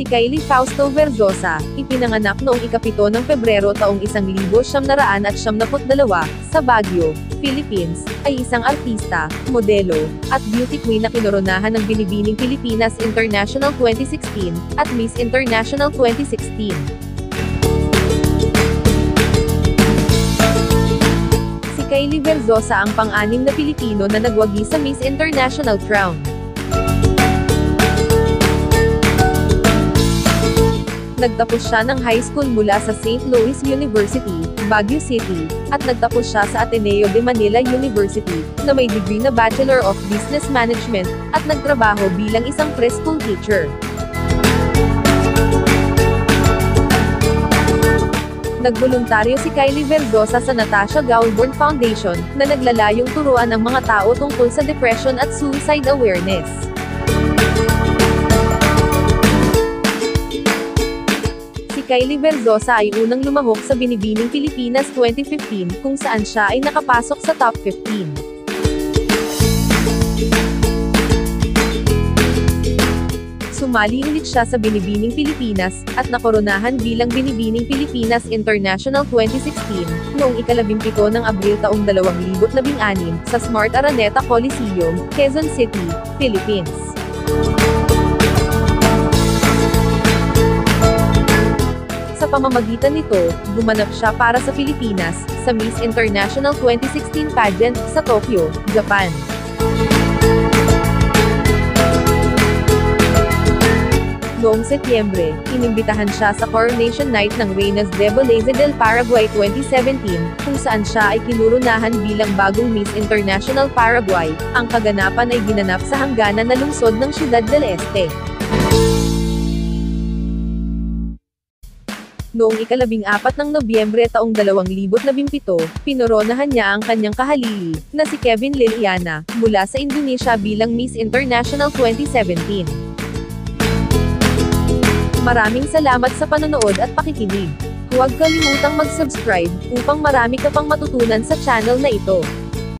Kylie Verzosa, ipinanganak noong ika-7 ng Pebrero taong 1992 sa Baguio, Philippines, ay isang artista, modelo, at beauty queen na kinoronahan ng Binibining Pilipinas International 2016, at Miss International 2016. Si Kylie Verzosa ang pang-anim na Pilipino na nagwagi sa Miss International crown. Nagtapos siya ng high school mula sa St. Louis University, Baguio City, at nagtapos siya sa Ateneo de Manila University, na may degree na Bachelor of Business Management, at nagtrabaho bilang isang preschool teacher. Nagboluntaryo si Kylie Verzosa sa Natasha Gaulborn Foundation, na naglalayong turuan ang mga tao tungkol sa depression at suicide awareness. Kylie Verzosa ay unang lumahok sa Binibining Pilipinas 2015, kung saan siya ay nakapasok sa top 15. Sumali ulit siya sa Binibining Pilipinas, at nakoronahan bilang Binibining Pilipinas International 2016, noong ika-17 ng Abril taong 2016, sa Smart Araneta Coliseum, Quezon City, Philippines. Sa pamamagitan nito, gumanap siya para sa Pilipinas, sa Miss International 2016 pageant, sa Tokyo, Japan. Noong Setyembre, inimbitahan siya sa Coronation Night ng Reinas de Belleza del Paraguay 2017, kung saan siya ay kinurunahan bilang bagong Miss International Paraguay. Ang kaganapan ay ginanap sa hangganan na lungsod ng Ciudad del Este. Noong ika-14 ng Nobyembre taong 2017, pinoronahan niya ang kanyang kahalili, na si Kevin Liliana, mula sa Indonesia bilang Miss International 2017. Maraming salamat sa panonood at pakikinig. Huwag kalimutang mag-subscribe, upang marami ka pang matutunan sa channel na ito.